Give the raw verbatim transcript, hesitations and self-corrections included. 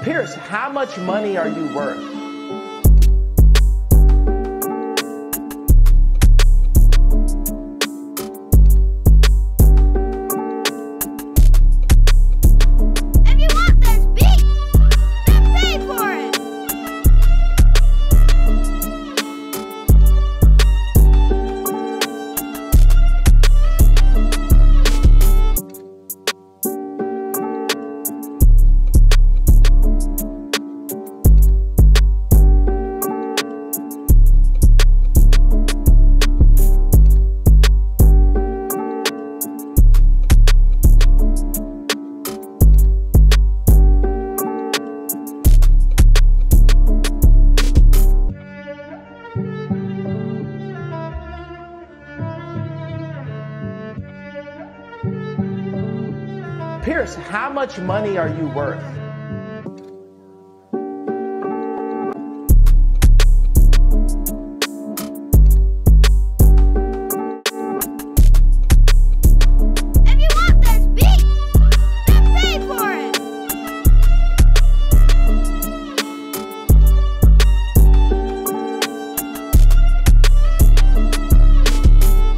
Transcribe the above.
Pierce, how much money are you worth? If you want this beat, then pay for it. Pierce, how much money are you worth?